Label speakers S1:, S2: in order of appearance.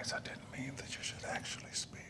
S1: Guys, I didn't mean that you should actually speak.